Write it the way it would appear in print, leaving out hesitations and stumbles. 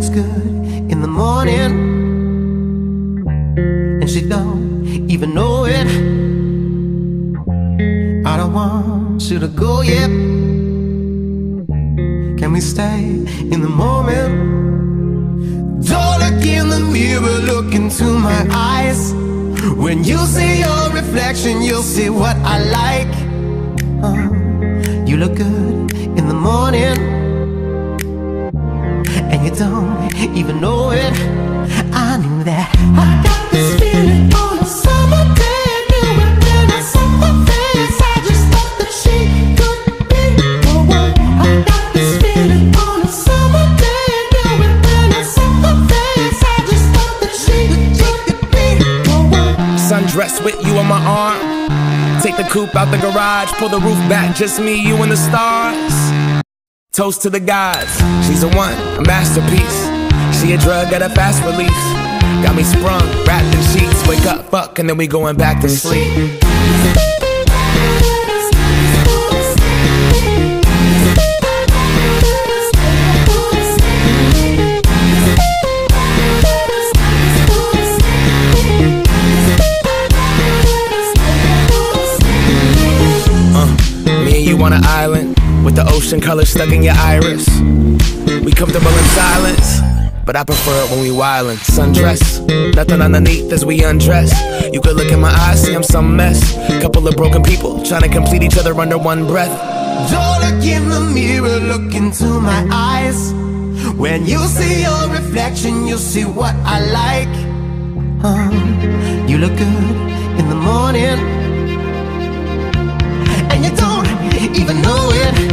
looks good in the morning, and she don't even know it. I don't want you to go yet. Can we stay in the moment? Don't look in the mirror, look into my eyes. When you see your reflection, you'll see what I like. You look good in the morning, and you don't even know it. I knew that. I got this feeling on a summer day. I knew it when I saw her face. I just thought that she could be the one. I got this feeling on a summer day. I knew it when I saw her face. I just thought that she could be the one. Sundress with you on my arm. Take the coupe out the garage, pull the roof back, just me, you and the stars. Toast to the gods, she's a one, a masterpiece. She a drug at a fast release. Got me sprung, wrapped in sheets. Wake up, fuck, and then we going back to sleep. You on an island with the ocean color stuck in your iris. We comfortable in silence, but I prefer it when we wildin'. Sundress, nothing underneath as we undress. You could look in my eyes, see I'm some mess. Couple of broken people trying to complete each other under one breath. Don't look in the mirror, look into my eyes. When you see your reflection, you'll see what I like. You look good in the morning, and you don't even know it.